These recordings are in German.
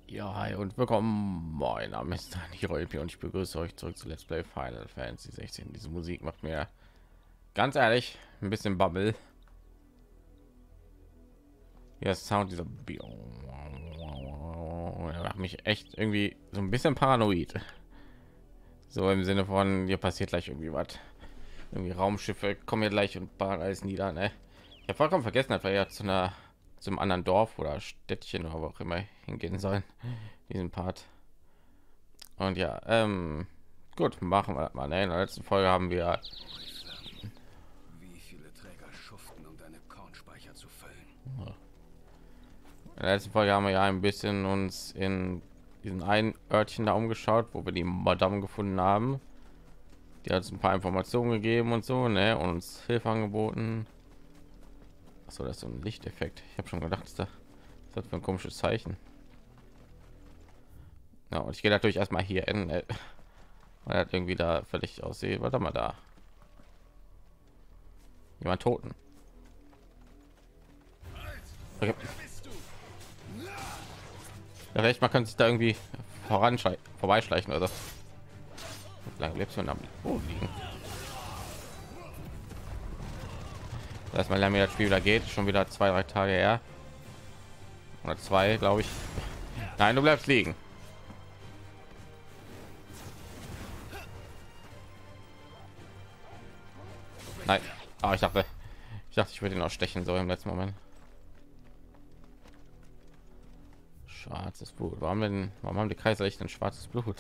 Ja, hi und willkommen. Mein Name ist Daniel Rolpi und ich begrüße euch zurück zu Let's Play Final Fantasy 16. Diese Musik macht mir ganz ehrlich ein bisschen Babbel. Ja, Sound dieser der macht mich echt irgendwie so ein bisschen paranoid. So im Sinne von, hier passiert gleich irgendwie was. Irgendwie Raumschiffe kommen hier gleich und ballern alles nieder. Ne? Ich habe vollkommen vergessen, dass wir ja zum anderen Dorf oder Städtchen oder wo auch immer hingehen sollen. Diesen Part. Und ja, gut, machen wir das mal. Ne? In der letzten Folge haben wir Wie viele Träger schuften, um deine Kornspeicher zu füllen? ja ein bisschen uns in diesen einen Örtchen da umgeschaut, wo wir die Madame gefunden haben. Die hat uns ein paar Informationen gegeben und so, ne? Und uns Hilfe angeboten. Achso, das ist so ein Lichteffekt. Ich habe schon gedacht, das hat für ein komisches Zeichen. Ja, und ich gehe natürlich erstmal hier hin, ne? Weil er irgendwie da völlig aussieht. Warte mal da. Jemand Toten. Okay. Ja, vielleicht man kann sich da irgendwie vorbeischleichen oder so. Wie lange lebst du am Boden liegen? Dass man mir das Spiel wieder geht, schon wieder 2-3 Tage her. Oder 2, glaube ich. Nein, du bleibst liegen. Nein. Ah, ich würde ihn auch stechen so im letzten Moment. Schwarzes Blut. Warum haben die Kaiserlichen ein schwarzes Blut?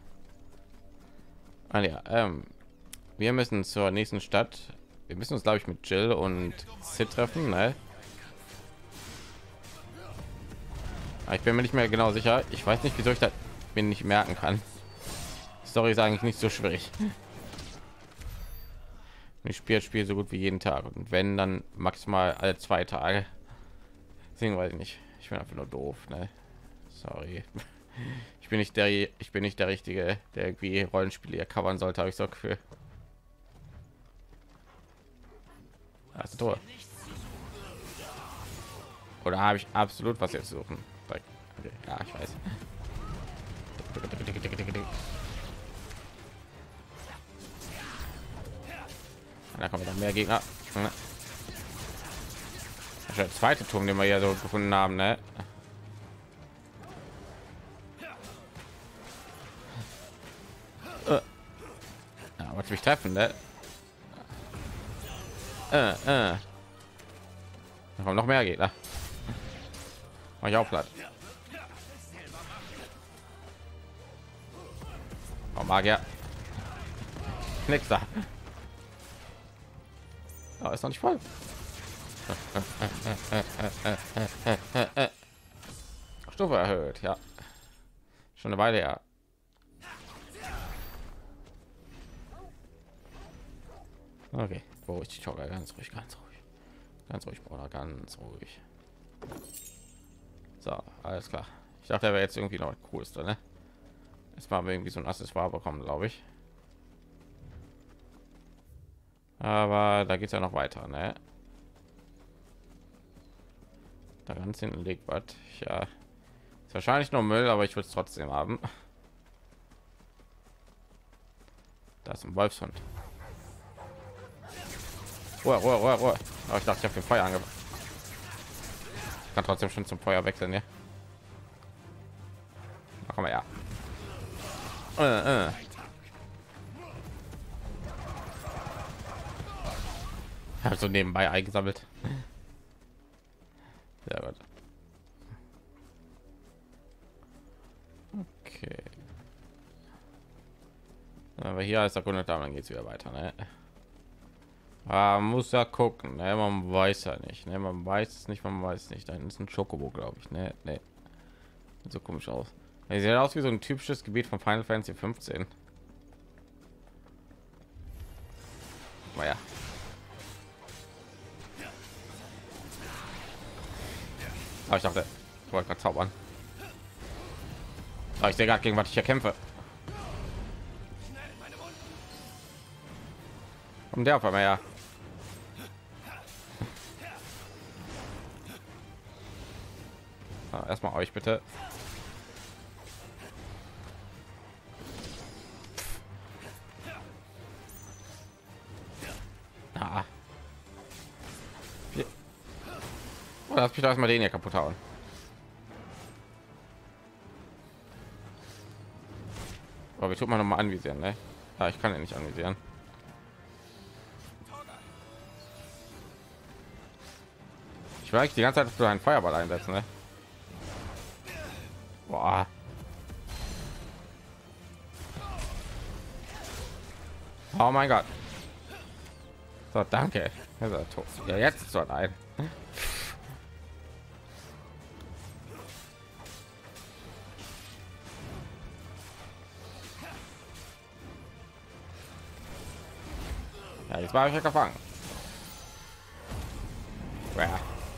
Ah, ja, wir müssen zur nächsten Stadt. Wir müssen uns, glaube ich, mit Jill und Sid treffen. Ne? Aber ich bin mir nicht mehr genau sicher. Ich weiß nicht, wieso ich das mir nicht merken kann. Die Story ist eigentlich nicht so schwierig. Ich spiele das Spiel so gut wie jeden Tag und wenn dann maximal alle 2 Tage. Deswegen weiß ich nicht. Ich bin einfach nur doof. Ne? Sorry. Ich bin nicht der Richtige, der irgendwie Rollenspiele hier covern sollte, habe ich so ein Gefühl. Also Tor. Oder habe ich absolut was jetzt suchen? Okay, ja, ich weiß. Da kommen noch mehr Gegner. Das ist der zweite Turm, den wir ja so gefunden haben, ne? Ja, wollte mich treffen, ne? Da kommen noch mehr Gegner. Mach ich auch platt. Oh, Magier. Nix da. Oh, ist noch nicht voll. Stufe erhöht, ja. Schon eine Weile her. Okay, beruhig dich, Jogger, ganz ruhig, Bruder, ganz ruhig. So, alles klar. Ich dachte, er wäre jetzt irgendwie noch coolste, ne? Jetzt haben wir irgendwie so ein Accessoire bekommen, glaube ich. Aber da geht es ja noch weiter, ne? Da ganz hinten liegt was. Ja, ist wahrscheinlich nur Müll, aber ich würde es trotzdem haben. Da ist ein Wolfshund. Ruhe. Aber ich dachte, ich habe den Feuer angefangen. Ich kann trotzdem schon zum Feuer wechseln, ja. Machen wir ja. Also nebenbei eingesammelt. Sehr gut. Okay. Aber hier ist der Kunde da, dann geht es wieder weiter. Ne? Man muss ja gucken. Ne? Man weiß ja nicht. Ne? Man weiß es nicht. Man weiß nicht. Da ist ein Chocobo, glaube ich. Ne? Ne. Sieht so komisch aus. Er sieht aus wie so ein typisches Gebiet von Final Fantasy 15. Naja. Aber ich dachte, ich wollte gerade zaubern. Aber ich sehe gerade, gegen was ich hier kämpfe. Und der auf einmal ja. Erstmal euch bitte. Ah. Oh, lass mich erstmal den hier kaputt hauen. Aber wie tut man noch mal anvisieren, ne? Ja, ich kann ja nicht anvisieren. Ich will eigentlich die ganze Zeit für einen Feuerball einsetzen, ne? Boah. Oh mein Gott. So, danke. Ist er tot. Ja, jetzt ist er ein. Ja, jetzt war ich ja gefangen. Ja.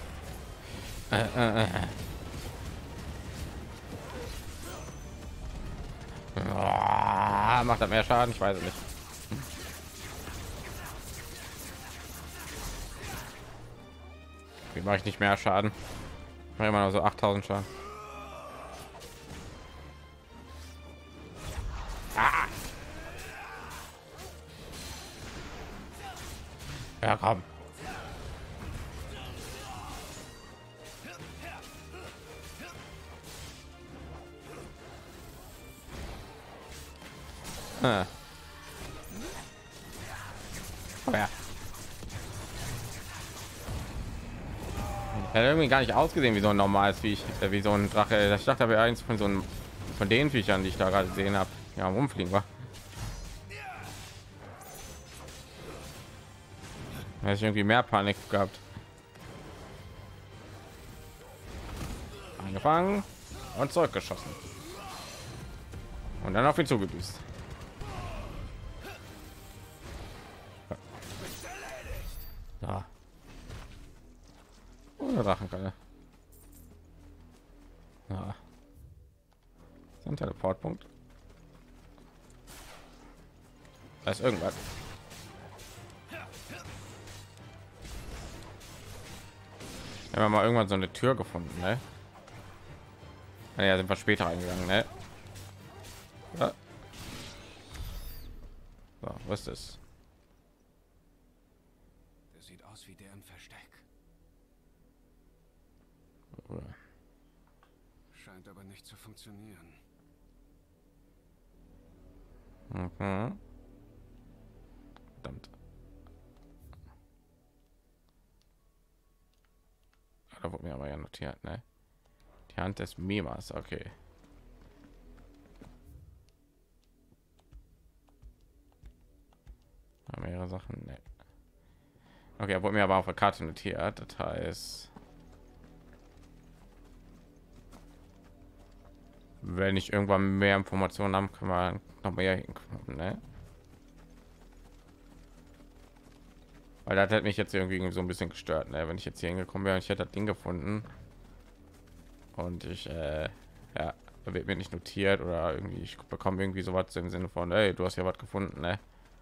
Macht er mehr Schaden? Ich weiß es nicht. Wie mache ich nicht mehr Schaden? Ich mache immer noch so 8000 Schaden. Ah! Ja, komm. Ah. Oh ja. Er hat irgendwie gar nicht ausgesehen wie so ein normales Viech, wie so ein Drache. Ich dachte, aber eins von so einem von den Viechern, die ich da gerade gesehen habe, ja, rumfliegen war. Hätte ich irgendwie mehr Panik gehabt. Angefangen und zurückgeschossen. Und dann auf ihn zugedüst. Ja. Ohne Drachenkalle. Ja. Das ist ein Teleportpunkt. Da ist irgendwas. Wir haben mal irgendwann so eine Tür gefunden, ne? Ja, sind wir später eingegangen, ne? Ja. So, was ist das? Der sieht aus wie der im Versteck. Scheint aber nicht zu funktionieren. Mhm. Verdammt. Da wurde mir aber ja notiert, ne? Die Hand des Mimas, okay. Mehrere Sachen, ne. Okay, wurde mir aber auf der Karte notiert. Das heißt, wenn ich irgendwann mehr Informationen haben, können wir noch mehr hinkommen, ne? Weil das hat mich jetzt irgendwie so ein bisschen gestört, ne? Wenn ich jetzt hier hingekommen wäre, ich hätte das Ding gefunden und ich ja, da wird mir nicht notiert oder irgendwie ich bekomme irgendwie sowas im Sinne von, hey, du hast ja was gefunden, ne?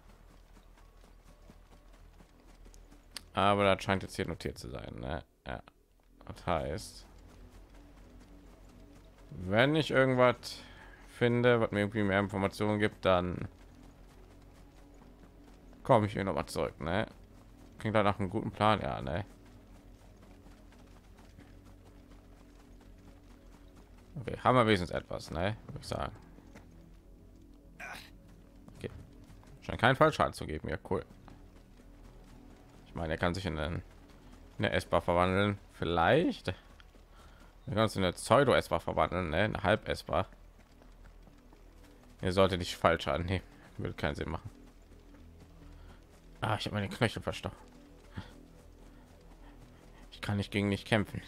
Aber das scheint jetzt hier notiert zu sein, ne? Ja. Das heißt, wenn ich irgendwas finde, was mir irgendwie mehr Informationen gibt, dann komme ich hier noch mal zurück, ne? Klingt da nach einem guten Plan, ja, ne? Okay, haben wir wenigstens etwas, ne? Würde ich sagen. Okay. Scheint keinen Fallschaden zu geben, ja, cool. Ich meine, er kann sich in eine Essbar verwandeln, vielleicht. Wir können uns in eine Pseudo-Essbar verwandeln, ne? Eine Halb-Essbar. Er sollte nicht Fallschaden nehmen, würde keinen Sinn machen. Ah, ich habe meine Knöchel verstaucht. Ich kann nicht gegen mich kämpfen.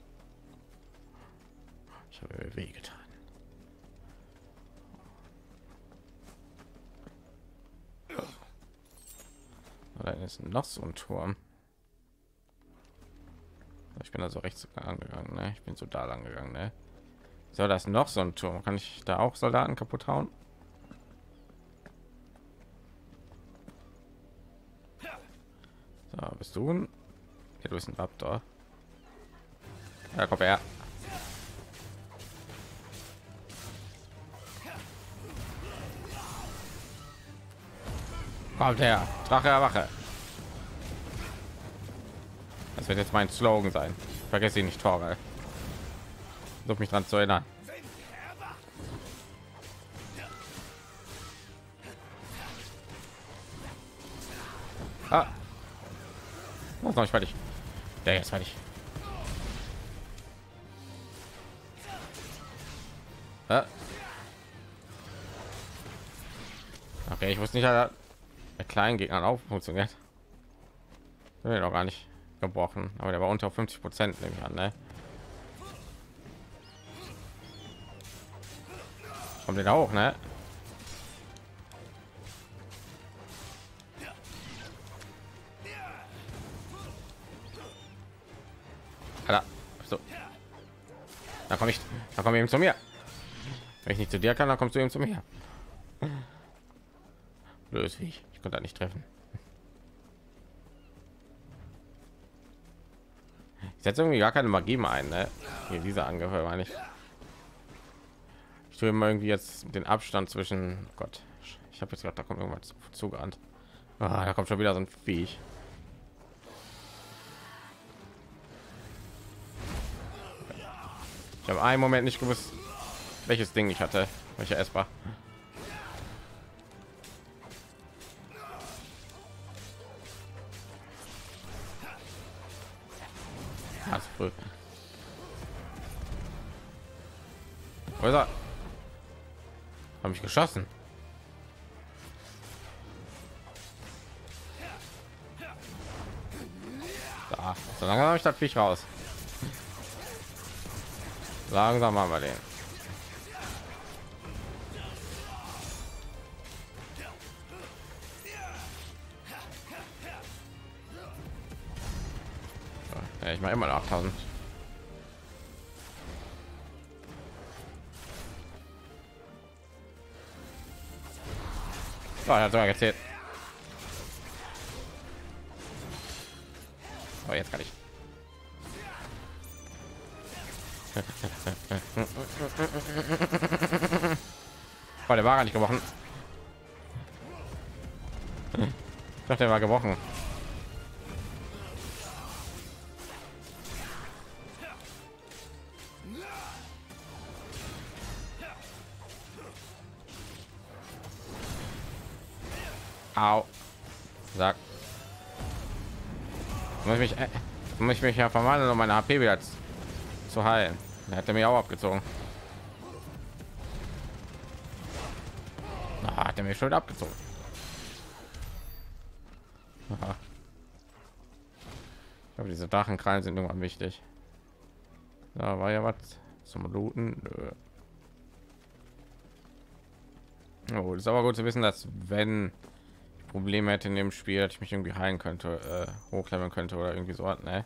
Ich habe mir weh getan. Da ist noch so ein Turm. Ich bin also rechts angegangen, ne? Ich bin so da lang gegangen, ne? So, das noch so ein Turm. Kann ich da auch Soldaten kaputt hauen? So, bist du ein? Ja, du bist ein Raptor. Ja, komm her. Kommt her, Drache erwache. Das wird jetzt mein Slogan sein. Vergesse ihn nicht, Torgal. Versuch mich dran zu erinnern. Ah. Das ist noch nicht fertig. Der jetzt fertig. Ah. Okay, ich wusste nicht, dass der kleinen Gegnern auch funktioniert. Der noch gar nicht gebrochen, aber der war unter 50%, nehme ich an, ne? Kommt den auch, ne? Alter, so. Da komme ich, da komme eben zu mir. Wenn ich nicht zu dir kann, dann kommst du eben zu mir. Blöd, wie ich konnte da nicht treffen. Ich setze irgendwie gar keine Magie mehr ein, ne? Hier dieser Angriff meine ich tue immer irgendwie jetzt den Abstand zwischen, oh Gott, ich habe jetzt gerade, da kommt irgendwas zugerannt. Ah, da kommt schon wieder so ein Viech. Ich habe einen Moment nicht gewusst, welches Ding ich hatte, welcher essbar. Früh. Wo ist er? Habe ich geschossen? Da, so lange habe ich das Viech raus. Langsam haben wir den. Ja, ich mache immer noch 8000. Oh, er hat sogar gezählt. Oh, jetzt kann ich. Oh, der war gar nicht gebrochen. Ich dachte, der war gebrochen. Au. Sag. Muss ich mich ja verwandeln, um meine HP wieder zu heilen. Er hat er mir auch abgezogen. Ah, hat er mir schon abgezogen. Aha. Ich glaube, diese Drachenkrallen sind irgendwann wichtig. Da war ja was zum Looten. Oh, das ist aber gut zu wissen, dass wenn ich Probleme hätte in dem Spiel, dass ich mich irgendwie heilen könnte, hochleveln könnte oder irgendwie so, ne?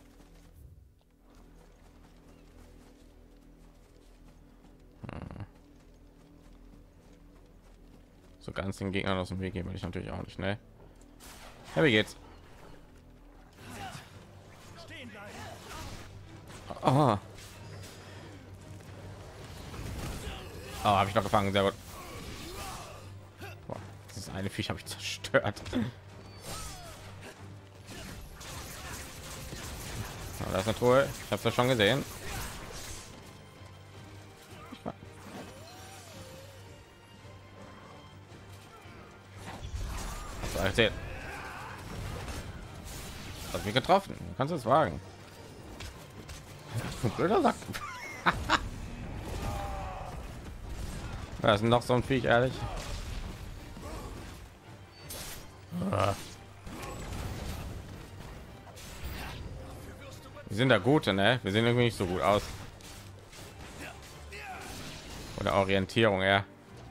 So ganz den Gegnern aus dem Weg gehen will ich natürlich auch nicht, ne? Ja, wie geht's? Oh, oh habe ich noch gefangen, sehr gut. Boah, das eine Viech habe ich zerstört. Oh, das ist eine Truhe. Ich habe das schon gesehen. Erzählt. Hat mich getroffen. Du kannst es wagen. Blöder Sack. Da ist noch so ein Viech, ehrlich. Wir sind da gute, ne? Wir sehen irgendwie nicht so gut aus. Oder Orientierung, ja.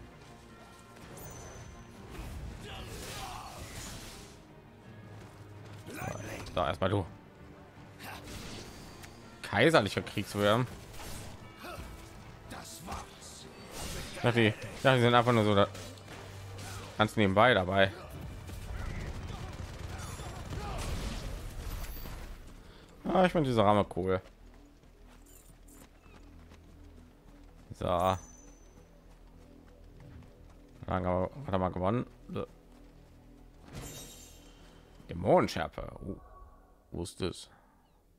So, erstmal du. Kaiserlicher Kriegswürm. Ja, die sind einfach nur so da ganz nebenbei dabei. Ah, ich finde diese Ramme cool. So. Lange hat er mal gewonnen. Dämonenschärfe. Wo ist es?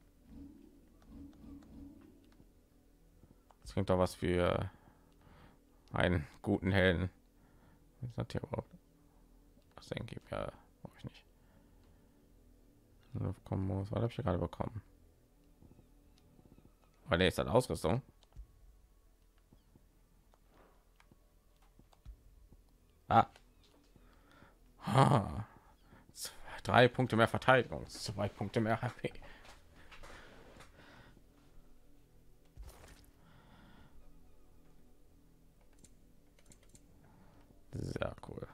klingt doch was für einen guten Helden. Was hat hier überhaupt? Was denke ich? Ja, brauche ich nicht. Was habe ich hier gerade bekommen? Weil der ist dann Ausrüstung. Ah. Ah. 3 Punkte mehr Verteidigung, 2 Punkte mehr HP. Sehr cool.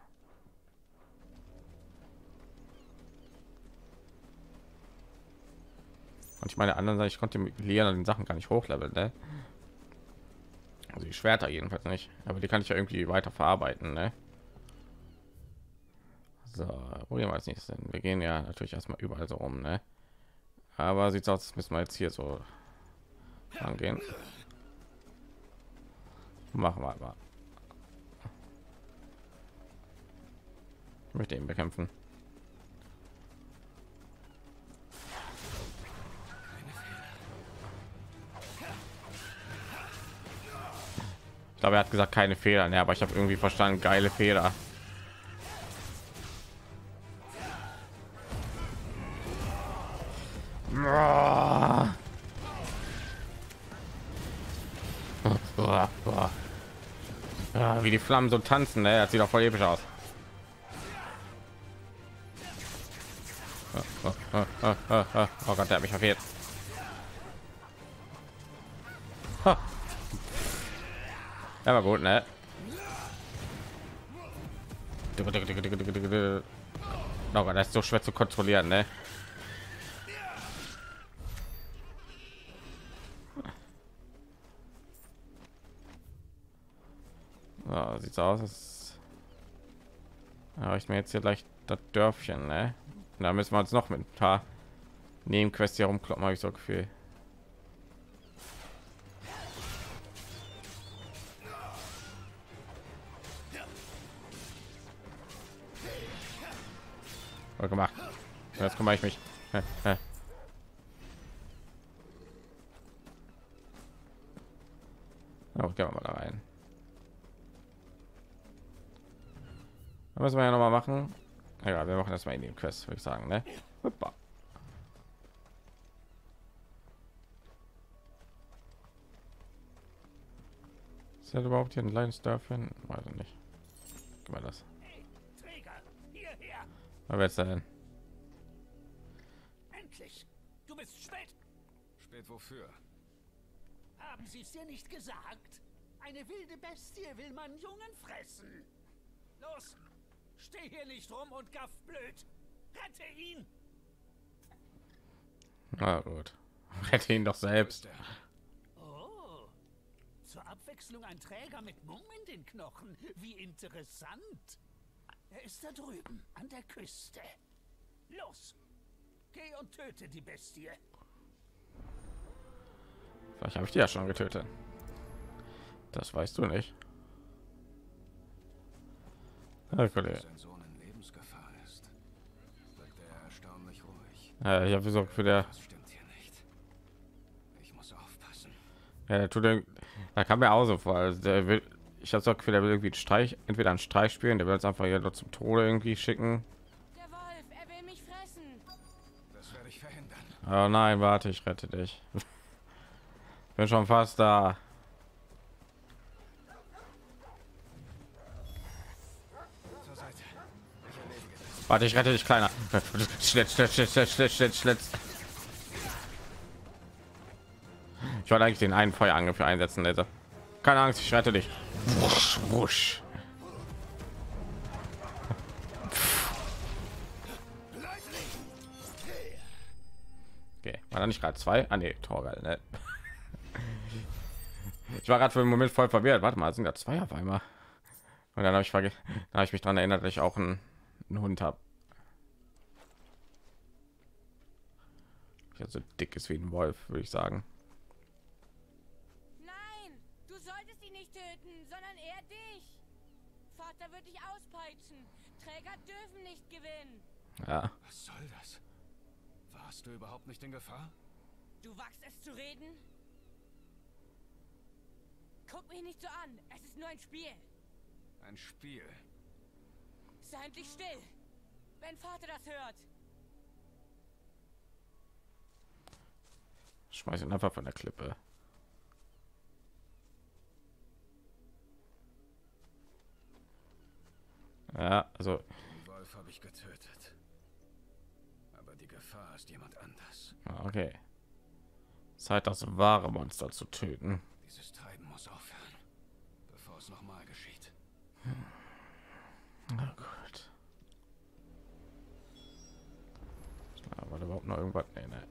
Und ich meine, anderen Seite, ich konnte mit Leon den Sachen gar nicht hochleveln, ne? Also die Schwerter jedenfalls nicht, aber die kann ich ja irgendwie weiter verarbeiten, ne? So, wo gehen wir als nächstes hin? Wir gehen ja natürlich erstmal überall so rum, ne? Aber sieht aus, als müssen wir jetzt hier so angehen. Machen wir mal. Ich möchte ihn bekämpfen. Ich glaube, er hat gesagt keine Fehler, ne, aber ich habe irgendwie verstanden, geile Fehler. Ja, wie die Flammen so tanzen, ne? Das sieht doch voll episch aus. Oh Gott, der hat mich verfehlt. Ja, war gut, ne? Oh Gott, das ist so schwer zu kontrollieren, ne? So, sieht so aus, als ich mir jetzt hier gleich das Dörfchen, ne? Da müssen wir uns noch mit ein paar Nebenquests hier rumkloppen, habe ich so Gefühl. Gemacht. Jetzt kümmere ich mich. Oh, gehen wir mal da rein. Da müssen wir ja noch mal machen. Ja, wir machen das mal in den Quest, würde ich sagen, ne? Hoppa. Ist das überhaupt hier ein kleines Dörfchen? Weiß ich nicht. Gib mal das. Wer ist denn? Endlich! Du bist spät! Spät wofür? Haben Sie es dir nicht gesagt? Eine wilde Bestie will meinen Jungen fressen. Los! Steh hier nicht rum und gaff blöd! Rette ihn! Na gut. Rette ihn doch selbst. Oh! Zur Abwechslung ein Träger mit Mumm in den Knochen. Wie interessant! Er ist da drüben, an der Küste. Los! Geh und töte die Bestie. Vielleicht habe ich die ja schon getötet. Das weißt du nicht. Ja, Sein Sohn in Lebensgefahr ist, wirkt er erstaunlich ruhig. ich habe so für der. Das stimmt hier nicht. Ich muss aufpassen. Ja, der tut. Da kam mir auch so vor. Also der will, ich habe so Gefühl, der will irgendwie einen Streich, entweder einen Streich spielen, der will uns einfach hier nur zum Tode irgendwie schicken. Der Wolf, er will mich fressen. Das werde ich verhindern. Oh nein, warte, ich rette dich. Bin schon fast da. Zur Seite. Ich erledige das. Warte, ich rette dich, Kleiner. Schlitz. Ich wollte eigentlich den einen Feuerangriff für einsetzen, Leute. Keine Angst, ich rette dich. Wusch, wusch. Okay, war da nicht gerade 2? Ah nee, Torgal, ne? Ich war gerade für den Moment voll verwirrt. Warte mal, sind da 2 auf einmal? Und dann habe ich mich daran erinnert, dass ich auch einen Hund habe. So dick ist wie ein Wolf, würde ich sagen. Nein, du solltest ihn nicht töten, sondern er dich. Vater wird dich auspeitschen. Träger dürfen nicht gewinnen. Ja. Was soll das? Warst du überhaupt nicht in Gefahr? Du wagst es zu reden? Guck mich nicht so an. Es ist nur ein Spiel. Ein Spiel. Sei endlich still. Wenn Vater das hört. Schmeiß ihn einfach von der Klippe. Ja, also Den Wolf habe ich getötet. Aber die Gefahr ist jemand anders. okay. Zeit, das wahre Monster zu töten. Dieses Treiben muss aufhören, bevor es nochmal geschieht. Na gut. Aber überhaupt noch irgendwas? Nee, nee.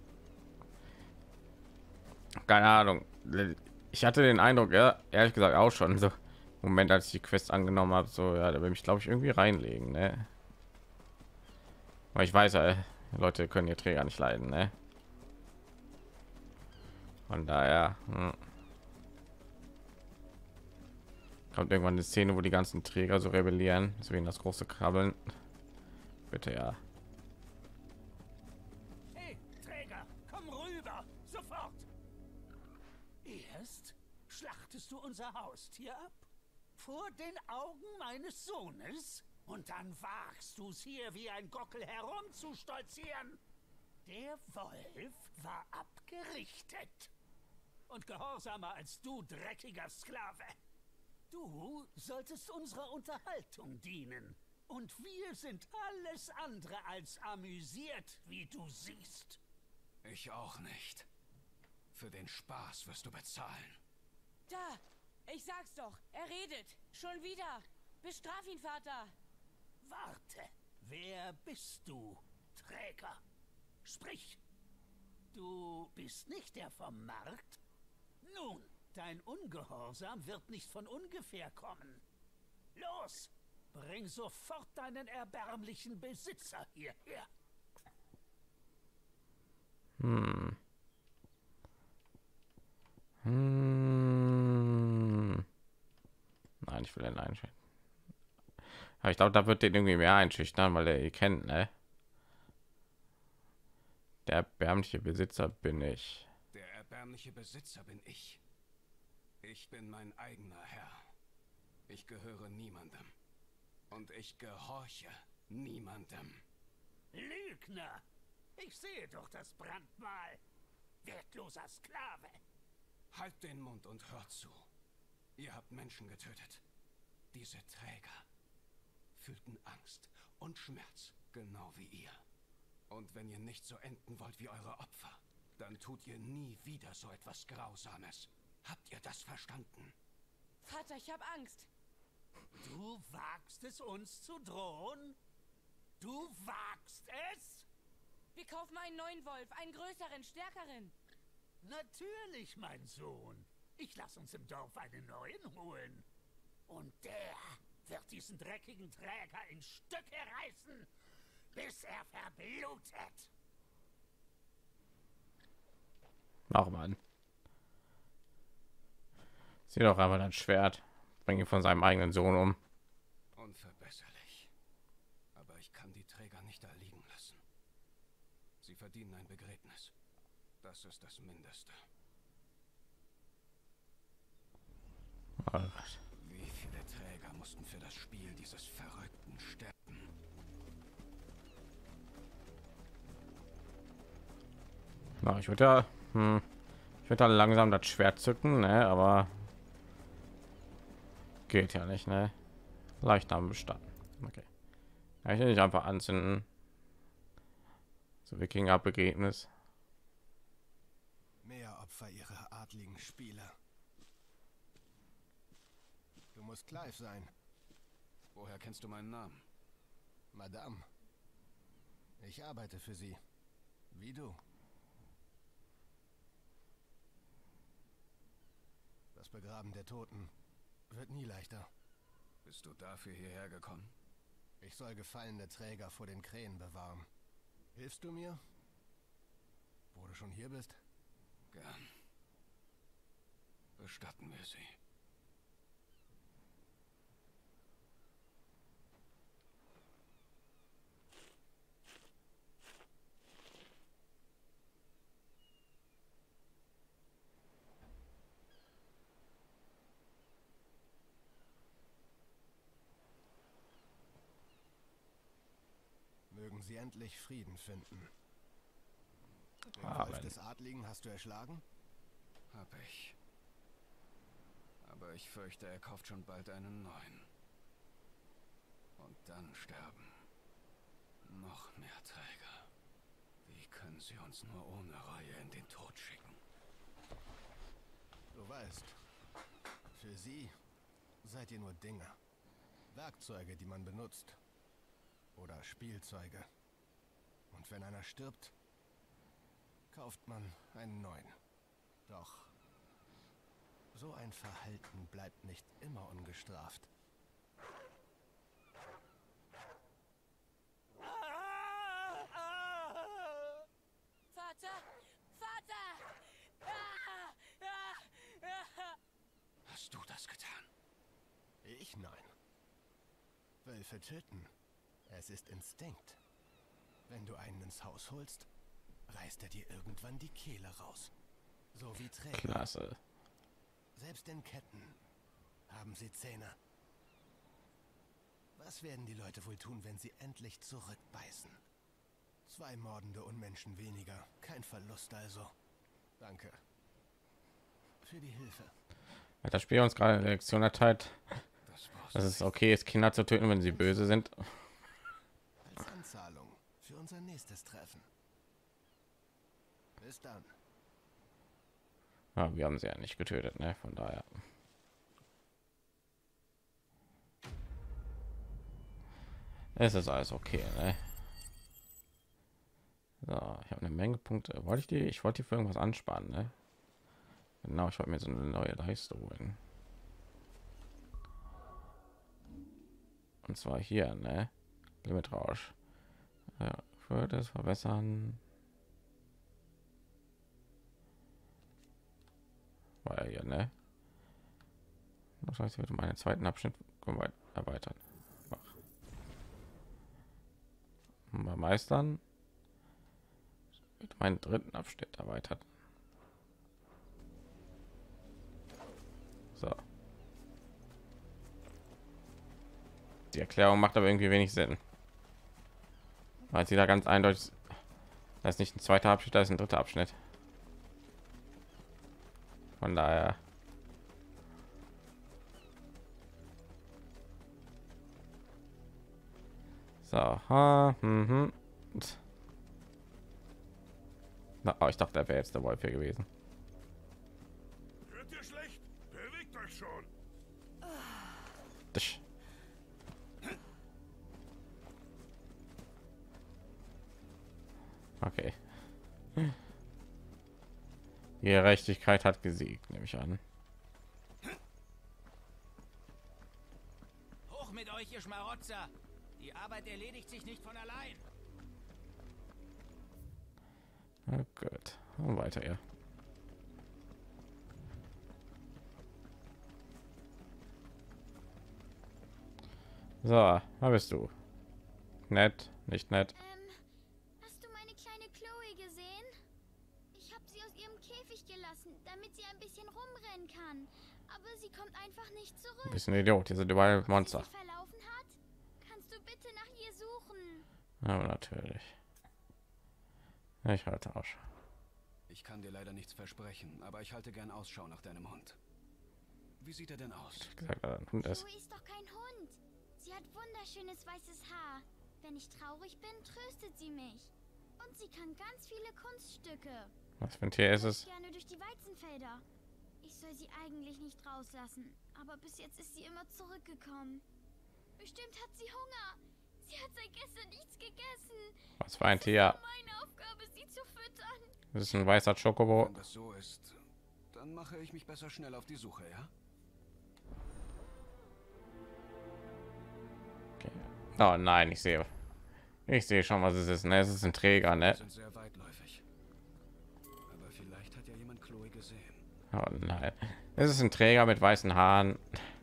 Keine Ahnung. Ich hatte den Eindruck, ja, ehrlich gesagt auch schon so. Moment, als ich die Quest angenommen habe, so ja, da will mich glaube ich irgendwie reinlegen, ne? Weil ich weiß, Leute können ihr Träger nicht leiden, ne? Von daher kommt irgendwann eine Szene, wo die ganzen Träger so rebellieren, so wie in das große Krabbeln. Bitte ja. Hey, Träger, komm rüber, sofort! Erst schlachtest du unser Haustier ab, vor den Augen meines Sohnes, und dann wagst du es hier wie ein Gockel herumzustolzieren. Der Wolf war abgerichtet. Und gehorsamer als du, dreckiger Sklave. Du solltest unserer Unterhaltung dienen. Und wir sind alles andere als amüsiert, wie du siehst. Ich auch nicht. Für den Spaß wirst du bezahlen. Da! Ich sag's doch. Er redet. Schon wieder. Bestraf ihn, Vater. Warte. Wer bist du, Träger? Sprich. Du bist nicht der vom Markt? Nun, dein Ungehorsam wird nicht von ungefähr kommen. Los, bring sofort deinen erbärmlichen Besitzer hierher. Nein, ich will den einschüchtern. Aber ich glaube, da wird den irgendwie mehr einschüchtern, weil er kennt, ne? Der erbärmliche Besitzer bin ich. Der erbärmliche Besitzer bin ich. Ich bin mein eigener Herr. Ich gehöre niemandem. Und ich gehorche niemandem. Lügner! Ich sehe doch das Brandmal. Wertloser Sklave. Halt den Mund und hört zu. Ihr habt Menschen getötet. Diese Träger fühlten Angst und Schmerz, genau wie ihr. Und wenn ihr nicht so enden wollt wie eure Opfer, dann tut ihr nie wieder so etwas Grausames. Habt ihr das verstanden? Vater, ich hab Angst. Du wagst es, uns zu drohen? Du wagst es? Wir kaufen einen neuen Wolf, einen größeren, stärkeren. Natürlich, mein Sohn. Ich lass uns im Dorf einen neuen holen. Und der wird diesen dreckigen Träger in Stücke reißen, bis er verblutet. Nochmal. Sieh doch einmal das Schwert. Bring ihn von seinem eigenen Sohn um. Unverbesserlich. Aber ich kann die Träger nicht da liegen lassen. Sie verdienen ein Begräbnis. Das ist das Mindeste. Oh Gott. Wie viele Träger mussten für das Spiel dieses Verrückten sterben? Na, ich würde ja, ich würde da langsam das Schwert zücken, ne? Aber geht ja nicht, ne? Leichnam bestanden. Okay. Kann ich nicht einfach anzünden? So Wikinger-Begräbnis. Mehr Opfer ihrer adligen Spiele. Du musst Clive sein, Woher kennst du meinen Namen? Madame. Ich arbeite für sie. Wie du. Das Begraben der Toten wird nie leichter. Bist du dafür hierher gekommen? Ich soll gefallene Träger vor den Krähen bewahren. Hilfst du mir? Wo du schon hier bist? Gern. Bestatten wir sie. morgen sie endlich Frieden finden. Den Amen. Wolf des Adligen hast du erschlagen? Hab ich. Aber ich fürchte, er kauft schon bald einen neuen. Und dann sterben noch mehr Träger. Wie können sie uns nur ohne Reue in den Tod schicken? Du weißt, für sie seid ihr nur Dinge. Werkzeuge, die man benutzt. Oder Spielzeuge. Und wenn einer stirbt, kauft man einen neuen. Doch so ein Verhalten bleibt nicht immer ungestraft. Vater! Vater! Hast du das getan? Ich nein. Wölfe töten. Es ist Instinkt. Wenn du einen ins Haus holst, reißt er dir irgendwann die Kehle raus. So wie Träger. Klasse. Selbst in Ketten haben sie Zähne. Was werden die Leute wohl tun, wenn sie endlich zurückbeißen? 2 mordende Unmenschen weniger. Kein Verlust also. Danke. Für die Hilfe. Hat das Spiel uns gerade eine Lektion erteilt, Das war's. dass es okay ist, Kinder zu töten, wenn sie böse sind? Als Anzahlung für unser nächstes Treffen. Bis dann. Ja, wir haben sie ja nicht getötet, ne? Von daher. Es ist alles okay, ne? So, ich habe eine Menge Punkte. Ich wollte die für irgendwas ansparen, ne? Genau, ich wollte mir so eine neue Leiste holen. Und zwar hier, ne? Limitrausch. Ja, für das verbessern. War ja hier, ne? Das heißt, ich würde meinen zweiten Abschnitt erweitern. Bei Meistern wird meinen dritten Abschnitt erweitert. So. Die Erklärung macht aber irgendwie wenig Sinn. Weil sie da ganz eindeutig, das ist nicht ein zweiter Abschnitt, das ist ein dritter Abschnitt. Von daher. So, Na, oh, ich dachte, er wäre jetzt der Wolf hier gewesen. Hört ihr schlecht? Bewegt euch schon. Tsch. Okay. Die Gerechtigkeit hat gesiegt, nehme ich an. Hoch mit euch, ihr Schmarotzer! Die Arbeit erledigt sich nicht von allein. Oh gut. Und weiter, ja. So, da bist du. Nett, nicht nett. Hast du meine kleine Chloe gesehen? Ich habe sie aus ihrem Käfig gelassen, damit sie ein bisschen rumrennen kann. Aber sie kommt einfach nicht Ein zurück. bisschen Idiot, hier sind überall Ob sie Monster. sich verlaufen hat? Kannst du bitte nach ihr suchen? Aber natürlich. Ich halte Ausschau. Ich kann dir leider nichts versprechen, aber ich halte gern Ausschau nach deinem Hund. Wie sieht er denn aus? Gesagt, dass er ein Hund ist. Chloe ist doch kein Hund. Sie hat wunderschönes weißes Haar. Wenn ich traurig bin, tröstet sie mich. Und sie kann ganz viele Kunststücke. Was für ein Tier ist es? Gerne durch die Weizenfelder. Ich soll sie eigentlich nicht rauslassen, aber bis jetzt ist sie immer zurückgekommen. Bestimmt hat sie Hunger. Sie hat seit gestern nichts gegessen. Was für ein Tier? Meine Aufgabe, sie zu füttern. Das ist ein weißer Chocobo. Wenn das so ist, dann mache ich mich besser schnell auf die Suche, ja? Okay. Oh nein, ich sehe schon, was es ist. Ne, es ist ein Träger, ne? Sind sehr weitläufig. Aber vielleicht hat ja jemand Chloe gesehen. Oh nein, es ist ein Träger mit weißen Haaren.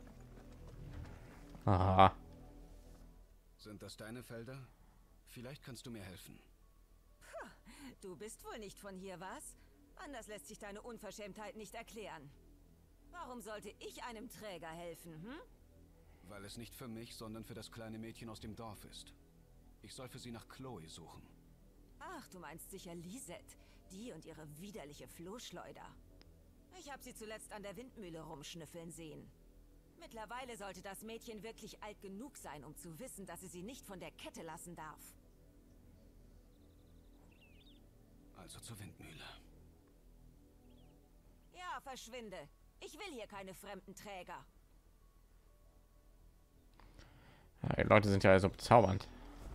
Aha. Sind das deine Felder? Vielleicht kannst du mir helfen. Du bist wohl nicht von hier, was? Anders lässt sich deine Unverschämtheit nicht erklären. Warum sollte ich einem Träger helfen, hm? Weil es nicht für mich, sondern für das kleine Mädchen aus dem Dorf ist. Ich soll für sie nach Chloe suchen. Ach, du meinst sicher Lisette. Die und ihre widerliche Flohschleuder. Ich habe sie zuletzt an der Windmühle rumschnüffeln sehen. Mittlerweile sollte das Mädchen wirklich alt genug sein, um zu wissen, dass sie nicht von der Kette lassen darf. Also zur Windmühle. Ja, verschwinde. Ich will hier keine fremden Träger. Ja, die Leute sind ja also bezaubernd.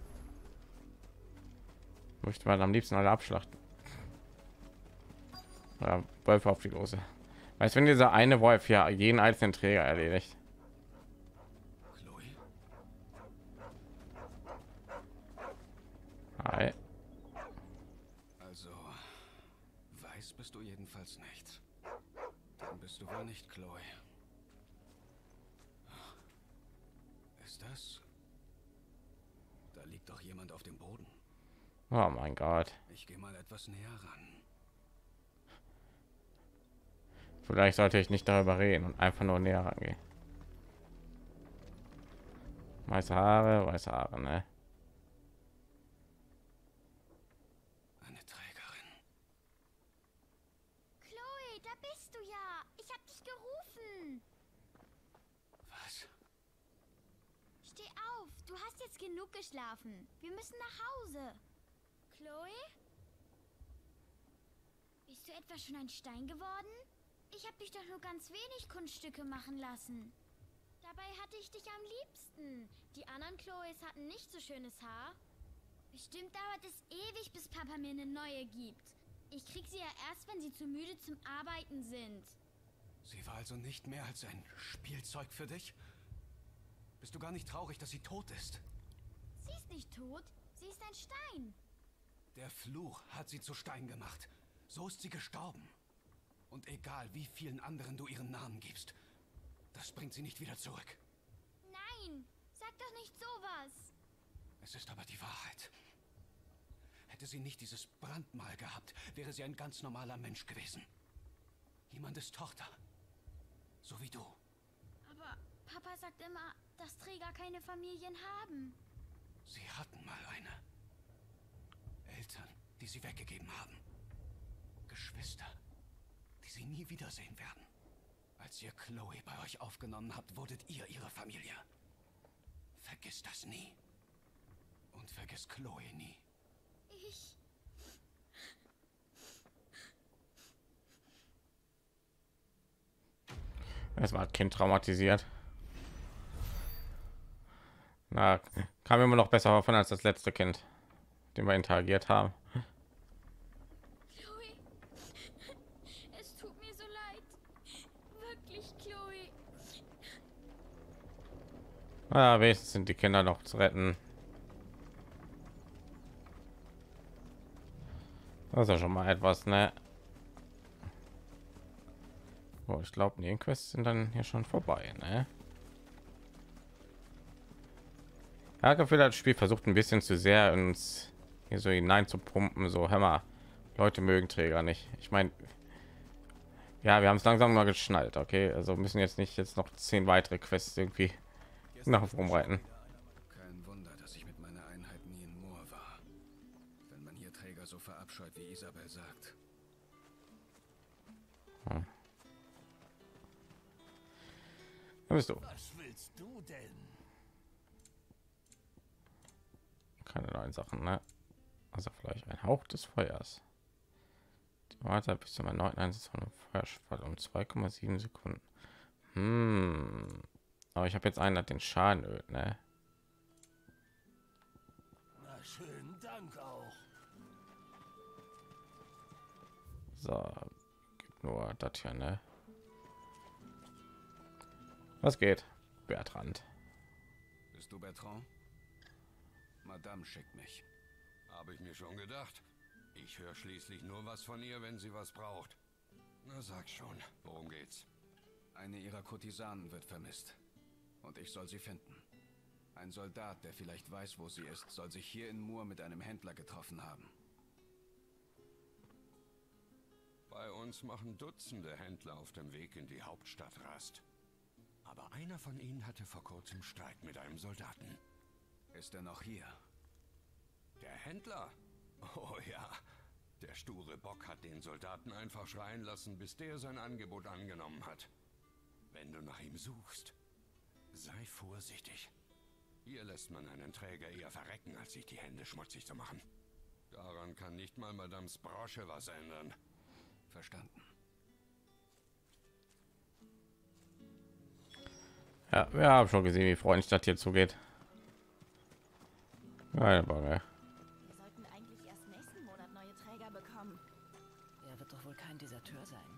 Möchte man am liebsten alle abschlachten. Oder Wölfe auf die große. Weißt, wenn dieser eine Wolf ja jeden einzelnen Träger erledigt. Chloe? Hi. Also, weiß bist du jedenfalls nicht. Dann bist du wohl nicht Chloe. Ist das? Da liegt doch jemand auf dem Boden. Oh mein Gott. Ich gehe mal etwas näher ran. Vielleicht sollte ich nicht darüber reden und einfach nur näher rangehen. Weiße Haare, ne? Eine Trägerin. Chloe, da bist du ja. Ich hab dich gerufen. Was? Steh auf. Du hast jetzt genug geschlafen. Wir müssen nach Hause. Chloe? Bist du etwa schon ein Stein geworden? Ich habe dich doch nur ganz wenig Kunststücke machen lassen. Dabei hatte ich dich am liebsten. Die anderen Chloes hatten nicht so schönes Haar. Bestimmt dauert es ewig, bis Papa mir eine neue gibt. Ich krieg sie ja erst, wenn sie zu müde zum Arbeiten sind. Sie war also nicht mehr als ein Spielzeug für dich? Bist du gar nicht traurig, dass sie tot ist? Sie ist nicht tot. Sie ist ein Stein. Der Fluch hat sie zu Stein gemacht. So ist sie gestorben. Und egal, wie vielen anderen du ihren Namen gibst, das bringt sie nicht wieder zurück. Nein, sag doch nicht sowas. Es ist aber die Wahrheit. Hätte sie nicht dieses Brandmal gehabt, wäre sie ein ganz normaler Mensch gewesen. Jemandes Tochter. So wie du. Aber Papa sagt immer, dass Träger keine Familien haben. Sie hatten mal eine. Eltern, die sie weggegeben haben. Geschwister, die sie nie wiedersehen werden. Als ihr Chloe bei euch aufgenommen habt, wurdet ihr ihre Familie. Vergiss das nie. Und vergiss Chloe nie. Ich... Es war Kind traumatisiert. Na, kam immer noch besser davon als das letzte Kind, dem wir interagiert haben. Chloe, es tut mir so leid. Wirklich, Chloe. Ja, wenigstens sind die Kinder noch zu retten. Das ist ja schon mal etwas, ne? Oh, ich glaube, die Quests sind dann hier schon vorbei, ne? Ja, Gefühl, das Spiel versucht ein bisschen zu sehr uns hier so hinein zu pumpen. So, hör mal, Leute mögen Träger nicht. Ich meine, ja, wir haben es langsam mal geschnallt, okay? Also müssen jetzt nicht noch 10 weitere Quests irgendwie nach rumreiten. Kein Wunder, dass ich mit meiner Einheit nie in Moor war. Wenn man hier Träger so verabscheut, wie Isabel sagt. Hm. Da bist du. Was willst du denn? Keine neuen Sachen, ne? Also vielleicht ein Hauch des Feuers. Die Wartezeit bis zum erneuten Einsatz von einem Feuerschwall um 2,7 Sekunden. Aber ich habe jetzt einen, hat den Schaden, ne? Na, schönen Dank auch. So, gibt nur das hier, ne? Was geht, Bertrand? Bist du Bertrand? Madame schickt mich. Habe ich mir schon gedacht. Ich höre schließlich nur was von ihr, wenn sie was braucht. Na, sag schon, worum geht's? Eine ihrer Kurtisanen wird vermisst. Und ich soll sie finden. Ein Soldat, der vielleicht weiß, wo sie ist, soll sich hier in Moor mit einem Händler getroffen haben. Bei uns machen Dutzende Händler auf dem Weg in die Hauptstadt Rast. Aber einer von ihnen hatte vor kurzem Streit mit einem Soldaten. Ist er noch hier? Der Händler? Oh ja. Der sture Bock hat den Soldaten einfach schreien lassen, bis der sein Angebot angenommen hat. Wenn du nach ihm suchst, sei vorsichtig. Hier lässt man einen Träger eher verrecken, als sich die Hände schmutzig zu machen. Daran kann nicht mal Madames Brosche was ändern. Verstanden. Ja, wir haben schon gesehen, wie freundlich das hier zugeht. Keine Bange. Wir sollten eigentlich erst nächsten Monat neue Träger bekommen. Er wird doch wohl kein Deserteur sein.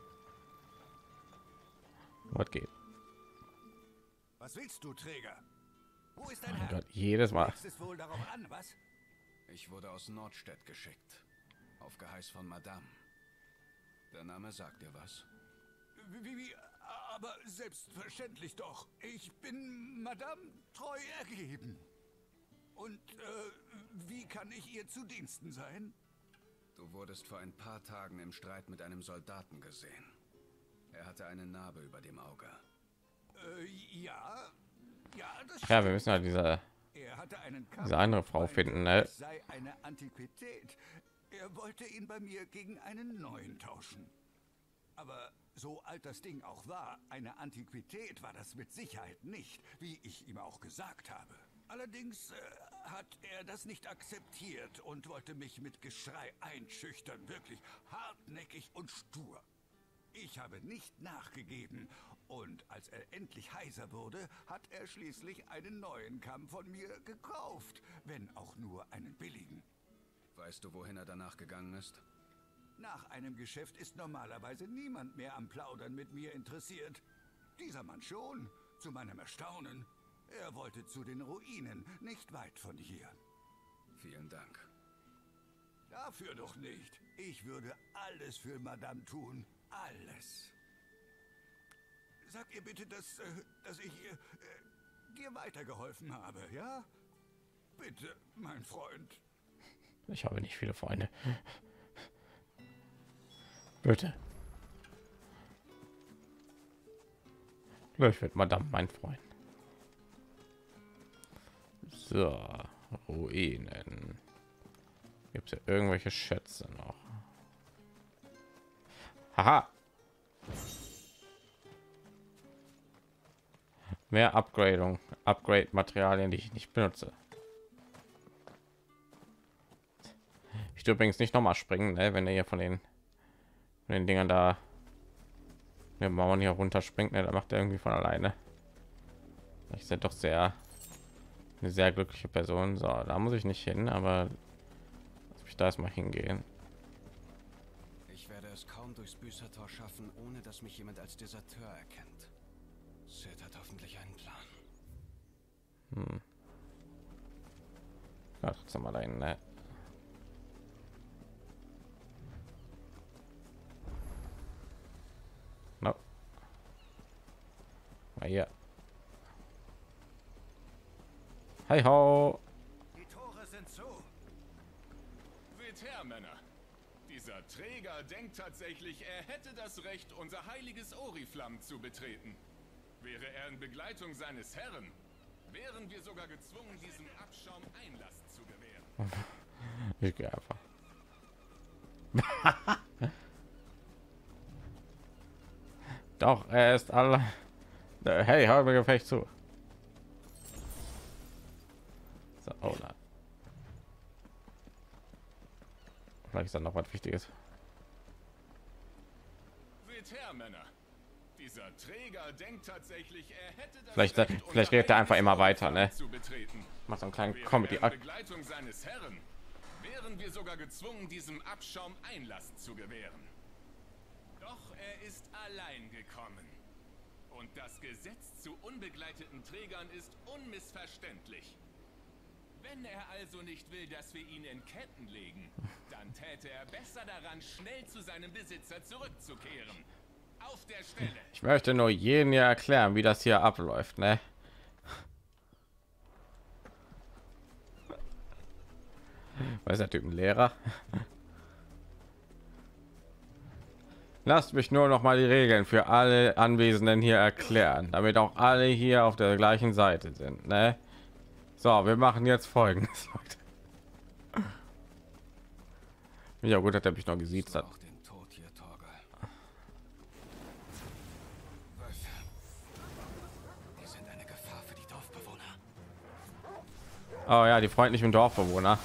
Was geht? Was willst du, Träger? Wo ist dein Mein Herr? Gott, jedes Mal. Legst es wohl darauf an, was? Ich wurde aus Nordstedt geschickt. Auf Geheiß von Madame. Der Name sagt dir was? Wie? Aber selbstverständlich doch. Ich bin Madame treu ergeben. Und wie kann ich ihr zu Diensten sein? Du wurdest vor ein paar Tagen im Streit mit einem Soldaten gesehen. Er hatte eine Narbe über dem Auge. Ja. Ja, das Ja, wir müssen halt Er hatte einen Kampf, diese andere Frau finden, ne? es sei eine Antiquität. Er wollte ihn bei mir gegen einen neuen tauschen. Aber so alt das Ding auch war, eine Antiquität war das mit Sicherheit nicht, wie ich ihm auch gesagt habe. Allerdings hat er das nicht akzeptiert und wollte mich mit Geschrei einschüchtern, wirklich hartnäckig und stur. Ich habe nicht nachgegeben und als er endlich heiser wurde, hat er schließlich einen neuen Kamm von mir gekauft, wenn auch nur einen billigen. Weißt du, wohin er danach gegangen ist? Nach einem Geschäft ist normalerweise niemand mehr am Plaudern mit mir interessiert. Dieser Mann schon, zu meinem Erstaunen. Er wollte zu den Ruinen, nicht weit von hier. Vielen Dank. Dafür doch nicht. Ich würde alles für Madame tun. Alles. Sag ihr bitte, dass ich dir weitergeholfen habe, ja? Bitte, mein Freund. Ich habe nicht viele Freunde. Bitte. Vielleicht wird Madame mein Freund. So, Ruinen. Gibt es ja irgendwelche Schätze noch? Haha. Mehr Upgrade-Materialien, die ich nicht benutze. Ich tue übrigens nicht noch mal springen, ne? Wenn er hier von den Dingern da der Mauern hier runterspringt, ne? Da macht er irgendwie von alleine. Ich bin doch eine sehr glückliche Person. So, da muss ich nicht hin, aber lass mich da erstmal hingehen. Ich werde es kaum durchs Büßertor schaffen, ohne dass mich jemand als Deserteur erkennt. Sid hat hoffentlich einen Plan. Ja, trotzdem mal dahin, ne? No. Mal hier. Hi ho. Die Tore sind zu. Seht her, Männer. Dieser Träger denkt tatsächlich, er hätte das Recht, unser heiliges Oriflamm zu betreten. Wäre er in Begleitung seines Herren, wären wir sogar gezwungen, diesem Abschaum Einlass zu gewähren. Ich gehe einfach. Doch, er ist alle. Hey, hör mir Gefecht zu. So, oh nein. Vielleicht ist da noch was Wichtiges. Seht her, Männer. Dieser Träger denkt tatsächlich, er hätte das Vielleicht Recht, redet er einfach immer weiter, ne? zu betreten. Macht so einen kleinen Wäre Comedy. er in Begleitung seines Herren, wären wir sogar gezwungen, diesem Abschaum Einlass zu gewähren. Doch er ist allein gekommen. Und das Gesetz zu unbegleiteten Trägern ist unmissverständlich. Wenn er also nicht will, dass wir ihn in Ketten legen, dann täte er besser daran, schnell zu seinem Besitzer zurückzukehren. Auf der Stelle. Ich möchte nur jeden hier erklären, wie das hier abläuft, ne? Was ist der Typ, ein Lehrer? Lasst mich nur noch mal die Regeln für alle Anwesenden hier erklären, damit auch alle hier auf der gleichen Seite sind, ne? So, wir machen jetzt Folgendes, Leute. Ja gut, hat er mich noch gesiezt hat. Auch den Tod hier, Torgal. Wölfe. Die sind eine Gefahr für die Dorfbewohner. Oh ja, die freundlichen Dorfbewohner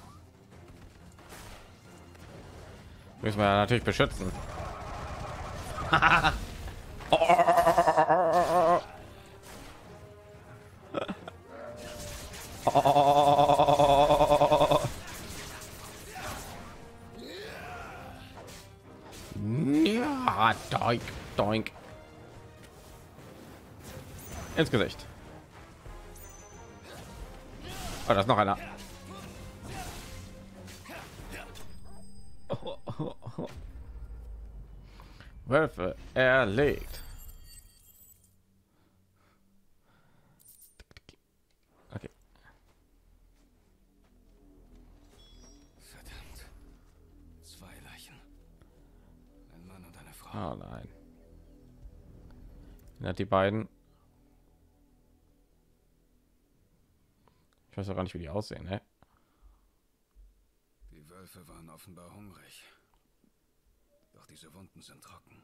müssen wir ja natürlich beschützen. Ja, doink, doink. Ins Gesicht. Oh, da ist noch einer. Wölfe erlegt. Okay. Verdammt. 2 Leichen. Ein Mann und eine Frau. Oh nein. Ja, die beiden. Ich weiß auch gar nicht, wie die aussehen, ne? Die Wölfe waren offenbar hungrig. Doch diese Wunden sind trocken.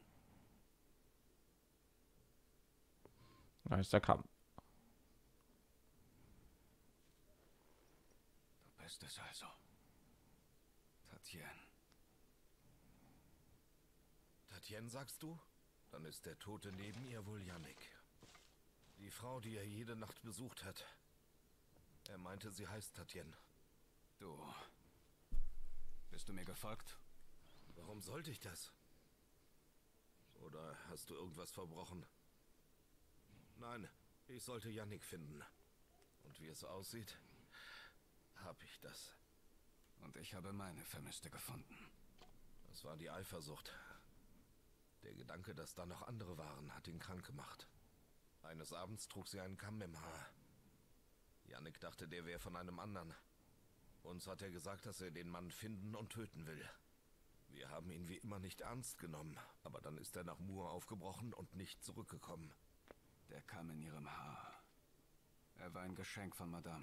Da ist der Kamm. Du bist es also. Tatien. Tatien, sagst du? Dann ist der Tote neben ihr wohl Yannick. Die Frau, die er jede Nacht besucht hat. Er meinte, sie heißt Tatien. Du. Bist du mir gefolgt? Warum sollte ich das? Oder hast du irgendwas verbrochen? Nein, ich sollte Yannick finden. Und wie es aussieht, habe ich das. Und ich habe meine Vermisste gefunden. Das war die Eifersucht. Der Gedanke, dass da noch andere waren, hat ihn krank gemacht. Eines Abends trug sie einen Kamm im Haar. Yannick dachte, der wäre von einem anderen. Uns hat er gesagt, dass er den Mann finden und töten will. Wir haben ihn wie immer nicht ernst genommen, aber dann ist er nach Mur aufgebrochen und nicht zurückgekommen. Der Kamm in ihrem Haar. Er war ein Geschenk von Madame.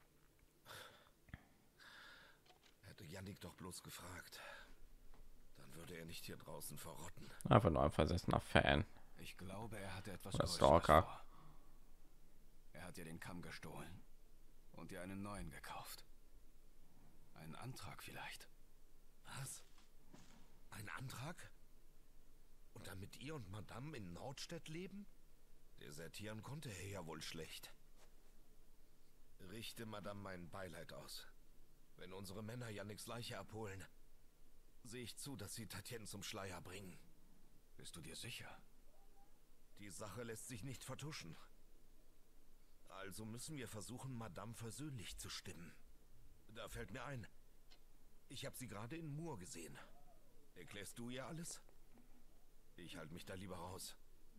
Hätte Yannick doch bloß gefragt. Dann würde er nicht hier draußen verrotten. Einfach nur ein versessener Fan. Ich glaube, er hatte etwas Oder Größeres Stalker. vor. Er hat ihr den Kamm gestohlen und ihr einen neuen gekauft. Einen Antrag vielleicht. Was? Ein Antrag? Und damit ihr und Madame in Nordstedt leben? Desertieren konnte er ja wohl schlecht. Richte Madame mein Beileid aus. Wenn unsere Männer Yannicks Leiche abholen, sehe ich zu, dass sie Tatien zum Schleier bringen. Bist du dir sicher? Die Sache lässt sich nicht vertuschen. Also müssen wir versuchen, Madame versöhnlich zu stimmen. Da fällt mir ein. Ich habe sie gerade in Mur gesehen. Erklärst du ihr alles? Ich halte mich da lieber raus.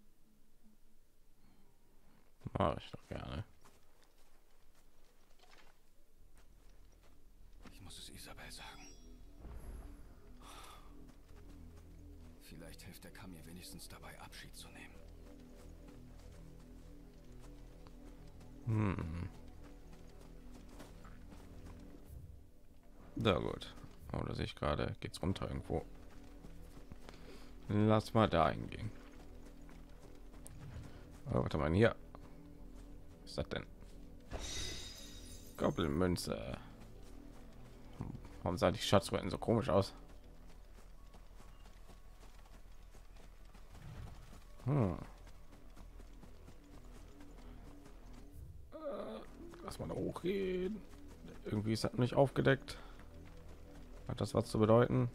Mach ich doch gerne. Ich muss es Isabel sagen. Vielleicht hilft der Kamm ihr wenigstens dabei, Abschied zu nehmen. Na gut. Oder sehe ich gerade, geht's runter irgendwo. Lass mal da hingehen. Oh, warte mal hier. Was ist das denn? Goblin-Münze. Warum sah die Schatzruinen so komisch aus? Lass mal da hochgehen. Irgendwie ist das nicht aufgedeckt. Hat das was zu bedeuten?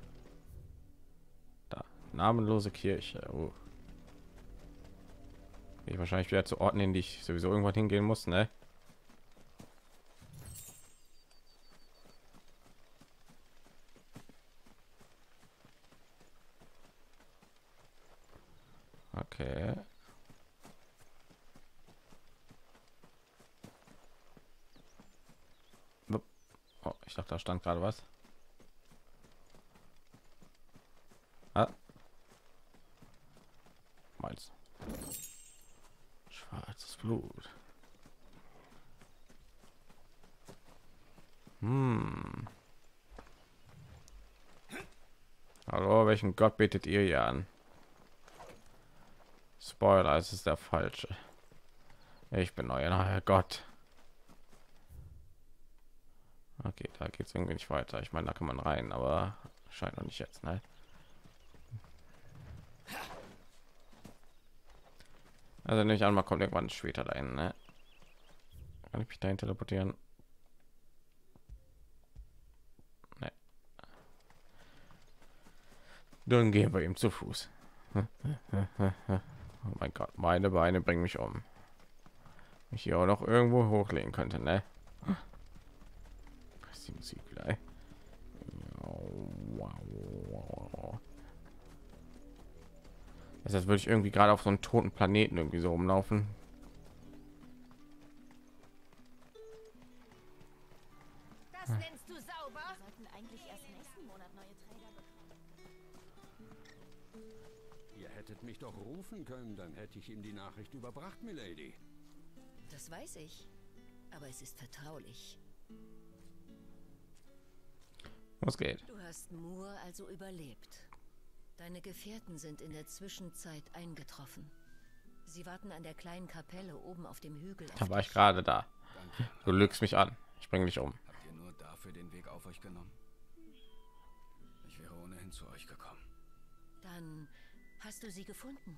Da, namenlose Kirche. Oh. Ich wahrscheinlich wieder zu Orten, in die ich sowieso irgendwann hingehen muss, ne? Okay. Oh, ich dachte, da stand gerade was. Ah. Meins. Schwarzes Blut. Hallo, welchen Gott betet ihr hier an? Spoiler, es ist der falsche. Ich bin euer Gott. Okay, da geht es irgendwie nicht weiter. Ich meine, da kann man rein, aber scheint noch nicht jetzt, ne? Also nehme ich an, man kommt irgendwann später dahin, ne? Kann ich mich dahin teleportieren? Ne. Dann gehen wir ihm zu Fuß. Oh mein Gott, meine Beine bringen mich um. Ich hier auch noch irgendwo hochlegen könnte, ne? Was ist die Musik wieder? Ey? Das heißt, würde ich irgendwie gerade auf so einen toten Planeten irgendwie so rumlaufen. Das nennst du sauber? Wir sollten eigentlich erst nächsten Monat neue Träger bekommen. Ihr hättet mich doch rufen können, dann hätte ich ihm die Nachricht überbracht, Milady. Das weiß ich, aber es ist vertraulich. Was geht? Du hast Moore also überlebt. Deine Gefährten sind in der Zwischenzeit eingetroffen. Sie warten an der kleinen Kapelle oben auf dem Hügel. Da war ich gerade da. Danke. Du lügst mich an. Ich bringe dich um. Habt ihr nur dafür den Weg auf euch genommen? Ich wäre ohnehin zu euch gekommen. Dann hast du sie gefunden.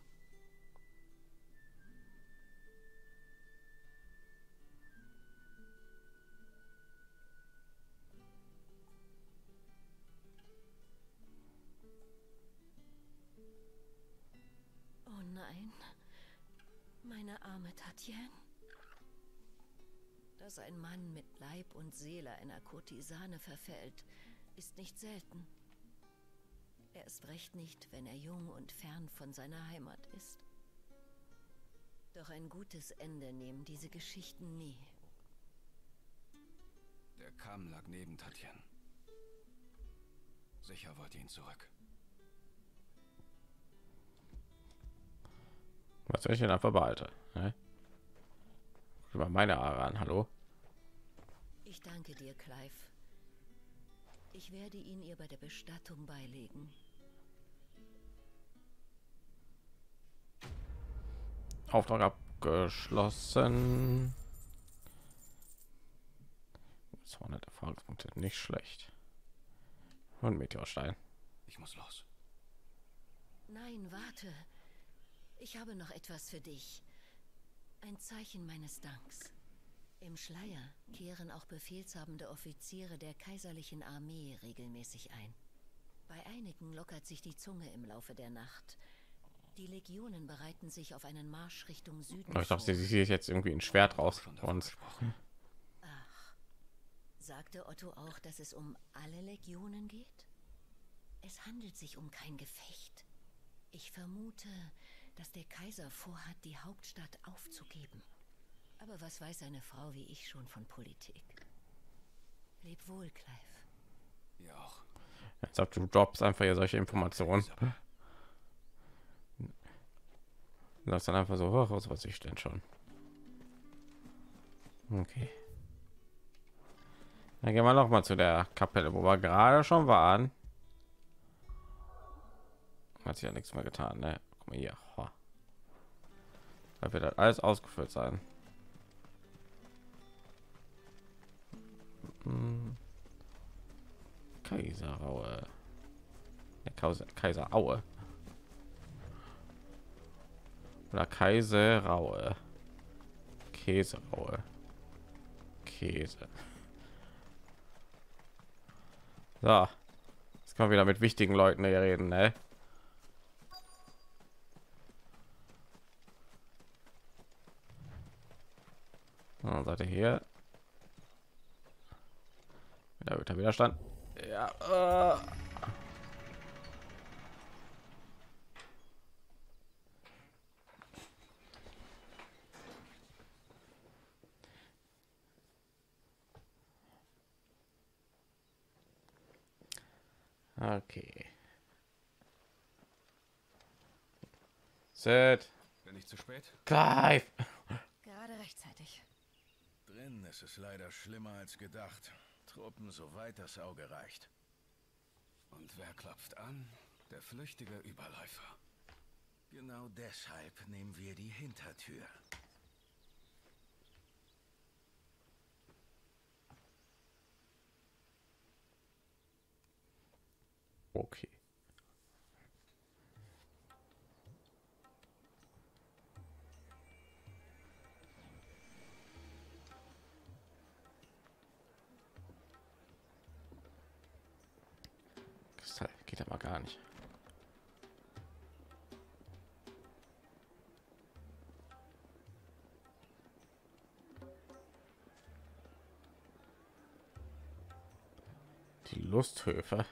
Oh nein, meine arme Tatjana. Dass ein Mann mit Leib und Seele einer Kurtisane verfällt, ist nicht selten. Erst recht nicht, wenn er jung und fern von seiner Heimat ist. Doch ein gutes Ende nehmen diese Geschichten nie. Der Kamm lag neben Tatjana. Sicher wollte ihn zurück. Was soll ich denn einfach behalte? Ne? Über meine Haare an, hallo? Ich danke dir, Clive. Ich werde ihn ihr bei der Bestattung beilegen. Auftrag abgeschlossen. 200 Erfahrungspunkte, nicht schlecht. Und Meteorstein. Ich muss los. Nein, warte. Ich habe noch etwas für dich. Ein Zeichen meines Danks. Im Schleier kehren auch befehlshabende Offiziere der kaiserlichen Armee regelmäßig ein. Bei einigen lockert sich die Zunge im Laufe der Nacht. Die Legionen bereiten sich auf einen Marsch Richtung Süden Ich dachte, vor. sie sieht jetzt irgendwie ein Schwert raus von uns. Ach, sagte Otto auch, dass es um alle Legionen geht? Es handelt sich um kein Gefecht. Ich vermute, dass der Kaiser vorhat, die Hauptstadt aufzugeben. Aber was weiß eine Frau wie ich schon von Politik? Leb wohl, Clive. Ihr auch. Jetzt habt du droppst einfach hier solche Informationen. Lass dann einfach so hoch aus, was ich denn schon. Okay. Dann gehen wir noch mal zu der Kapelle, wo wir gerade schon waren. Hat sich ja nichts mehr getan, ne? Guck mal hier. Da wird halt alles ausgeführt sein. Kaiseraue. Ja, Kaiseraue. Oder Kaiseraue. Käseraue. Käse. So. Jetzt können wir wieder mit wichtigen Leuten hier reden, ne? Seite hier. Da wird der Widerstand. Ja. Okay. Set. Bin ich zu spät? Clive. Gerade rechtzeitig. Drin ist es leider schlimmer als gedacht. Truppen, soweit das Auge reicht. Und wer klopft an? Der flüchtige Überläufer. Genau deshalb nehmen wir die Hintertür. Okay. Das geht aber gar nicht. Die Lusthöfe.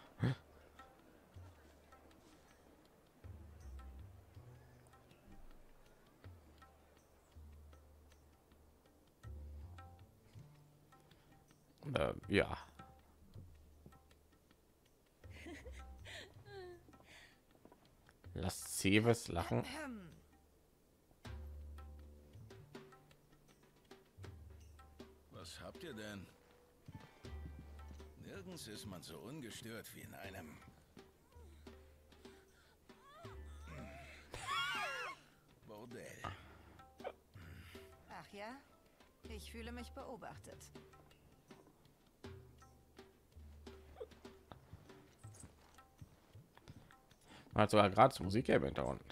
Ja. Laszives Lachen. Was habt ihr denn? Nirgends ist man so ungestört wie in einem Bordell. Ach ja? Ich fühle mich beobachtet. Man hat sogar gerade Musik im Hintergrund.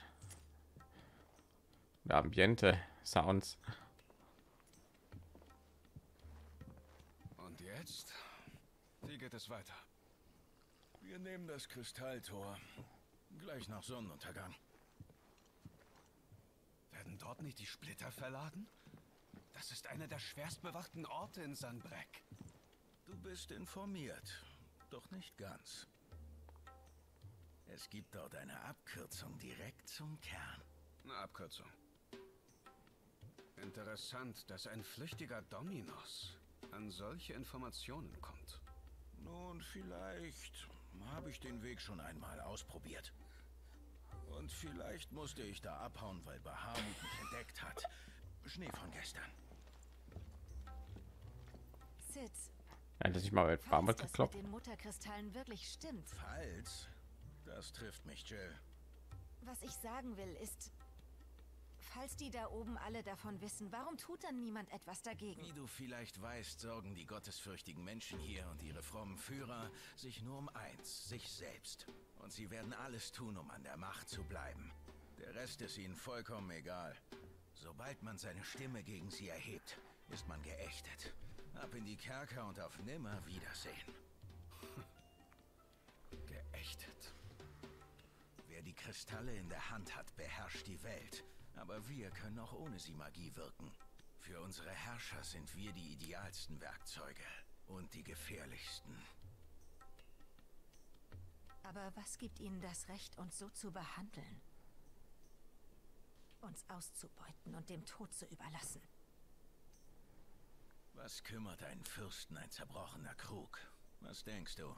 Der Ambiente, Sounds. Und jetzt? Wie geht es weiter? Wir nehmen das Kristalltor. Gleich nach Sonnenuntergang. Werden dort nicht die Splitter verladen? Das ist einer der schwerst bewachten Orte in Sanbreck. Du bist informiert, doch nicht ganz. Es gibt dort eine Abkürzung direkt zum Kern. Eine Abkürzung. Interessant, dass ein flüchtiger Dominos an solche Informationen kommt. Nun, vielleicht habe ich den Weg schon einmal ausprobiert. Und vielleicht musste ich da abhauen, weil Bahamut mich entdeckt hat. Schnee von gestern. Sid, Ja, das nicht mal mit Farbe falls das geklopft. mit den Mutterkristallen wirklich stimmt. Falls? Das trifft mich, Jill. Was ich sagen will, ist, falls die da oben alle davon wissen, warum tut dann niemand etwas dagegen? Wie du vielleicht weißt, sorgen die gottesfürchtigen Menschen hier und ihre frommen Führer sich nur um eins, sich selbst. Und sie werden alles tun, um an der Macht zu bleiben. Der Rest ist ihnen vollkommen egal. Sobald man seine Stimme gegen sie erhebt, ist man geächtet. Ab in die Kerker und auf Nimmerwiedersehen. Geächtet. Wer die Kristalle in der Hand hat, beherrscht die Welt. Aber wir können auch ohne sie Magie wirken. Für unsere Herrscher sind wir die idealsten Werkzeuge und die gefährlichsten. Aber was gibt ihnen das Recht, uns so zu behandeln? Uns auszubeuten und dem Tod zu überlassen? Was kümmert einen Fürsten ein zerbrochener Krug? Was denkst du?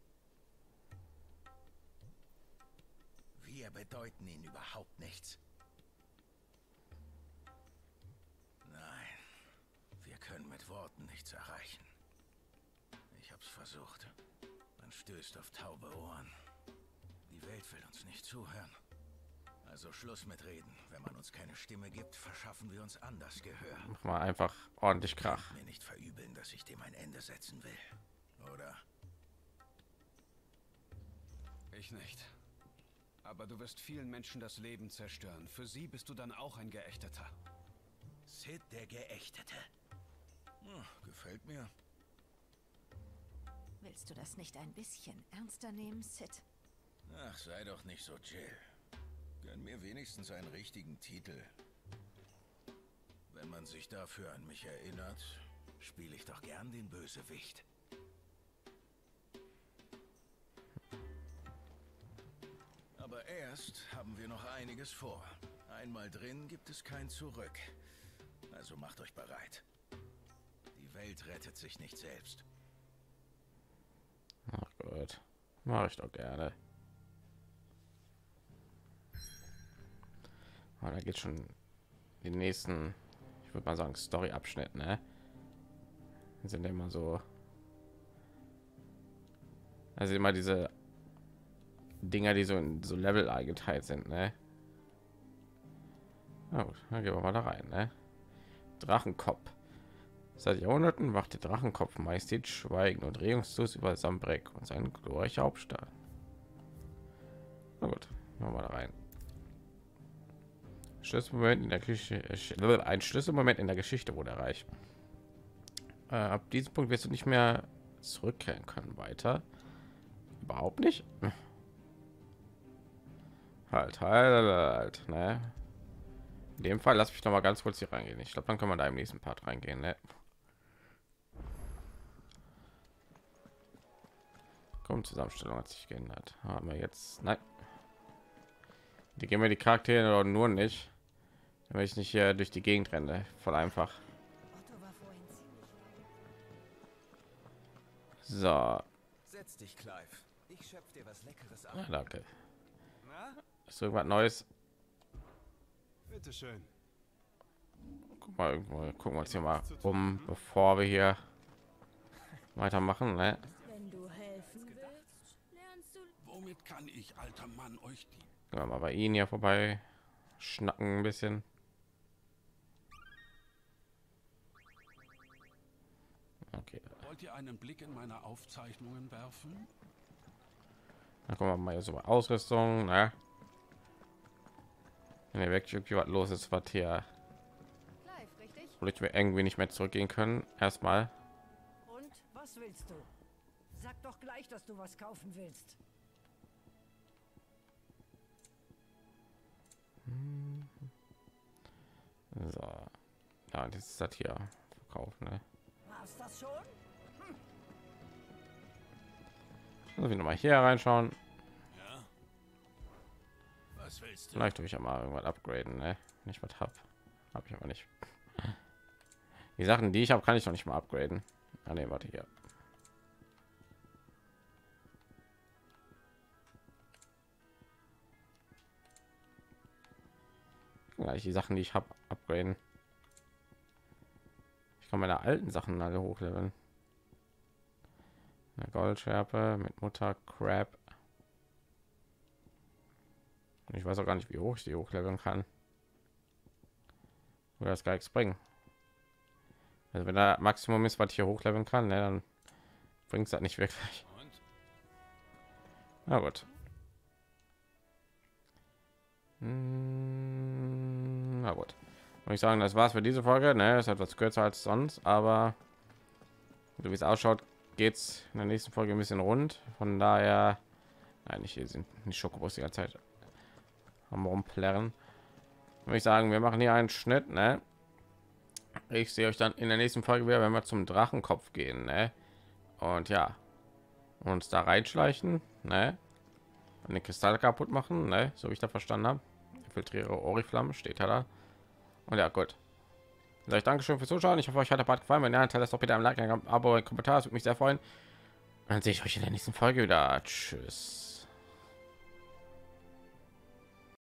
Wir bedeuten ihnen überhaupt nichts. Nein, wir können mit Worten nichts erreichen. Ich hab's versucht. Man stößt auf taube Ohren. Die Welt will uns nicht zuhören. Also Schluss mit Reden. Wenn man uns keine Stimme gibt, verschaffen wir uns anders Gehör. Mach mal einfach ordentlich Krach. Mir nicht verübeln, dass ich dem ein Ende setzen will. Oder? Ich nicht. Aber du wirst vielen Menschen das Leben zerstören. Für sie bist du dann auch ein Geächteter. Sid der Geächtete. Gefällt mir. Willst du das nicht ein bisschen ernster nehmen, Sid? Ach, sei doch nicht so Jill. Gönn mir wenigstens einen richtigen Titel. Wenn man sich dafür an mich erinnert, spiele ich doch gern den Bösewicht. Aber erst haben wir noch einiges vor. Einmal drin gibt es kein Zurück. Also macht euch bereit. Die Welt rettet sich nicht selbst. Ach Gott, mache ich doch gerne. Aber da geht schon die nächsten, ich würde mal sagen, Story-Abschnitt, ne? Sind immer so, also immer diese Dinger, die so in so Level eingeteilt sind, ne? Na gut, dann gehen wir mal da rein, ne? Drachenkopf. Seit Jahrhunderten wacht der Drachenkopf Majestät schweigen und regungslos über Sambrek und seinen glorreichen Hauptstadt. Na gut, machen wir da rein. Schlüsselmoment in der Geschichte, ein Schlüsselmoment in der Geschichte wurde erreicht. Ab diesem Punkt wirst du nicht mehr zurückkehren können. Weiter überhaupt nicht. Halt, ne? In dem Fall lass mich noch mal ganz kurz hier reingehen. Ich glaube, dann können wir da im nächsten Part reingehen, ne? Komm, Zusammenstellung hat sich geändert. Haben wir jetzt? Nein. Die gehen wir die Charaktere oder nur nicht, wenn ich nicht hier durch die Gegend renne. Voll einfach. So. Setz dich, Clive. Ich schöpf dir was Leckeres ab. Ja, danke. Ist irgendwas Neues? Bitte schön. Guck mal, gucken wir uns hier mal um, bevor wir hier weitermachen, ne? Wenn du helfen willst, lernst du. Womit kann ich, alter Mann, euch dienen? Gehen wir mal bei Ihnen hier vorbei, schnacken ein bisschen. Okay. Wollt ihr einen Blick in meine Aufzeichnungen werfen? Dann kommen wir mal hier so bei Ausrüstung, ne? Wenn ihr wirklich irgendwie was los ist, was hier, wo ich mir irgendwie nicht mehr zurückgehen können. Erstmal. Und was willst du? Sag doch gleich, dass du was kaufen willst. So. Ja, das ist das hier verkaufen, ne? War's das schon? Muss ich noch mal hier reinschauen. Ja. Was willst du? Vielleicht tue ich ja mal irgendwas upgraden, ne? Nicht was habe ich aber nicht. Die Sachen, die ich habe, kann ich noch nicht mal upgraden. Ah, ne, warte hier. Gleich die Sachen, die ich habe, upgraden. Ich kann meine alten Sachen alle hochleveln. Eine Goldschärpe mit Mutter Crab. Ich weiß auch gar nicht, wie hoch ich die hochleveln kann. Oder das gar nichts bringen. Also wenn da Maximum ist, was ich hier hochleveln kann, ne, dann bringt es das nicht wirklich. Na gut. Na gut. Muss ich sagen, das war's für diese Folge. Ne, ist etwas kürzer als sonst, aber so wie es ausschaut, geht's in der nächsten Folge ein bisschen rund. Von daher, nein, hier sind nicht Schokobos die ganze Zeit am rumplärren. Würde ich sagen, wir machen hier einen Schnitt, ne? Ich sehe euch dann in der nächsten Folge wieder, wenn wir zum Drachenkopf gehen, ne? Und ja, uns da reinschleichen, ne? Und den Kristall kaputt machen, ne? So wie ich da verstanden habe. Infiltriere Oriflamme, steht da. Und ja, gut. Sag ich Dankeschön fürs Zuschauen. Ich hoffe, euch hat der Part gefallen. Wenn ja, hinterlasst doch bitte ein Like, ein Abo, ein Kommentar. Das würde mich sehr freuen. Und dann sehe ich euch in der nächsten Folge wieder. Tschüss.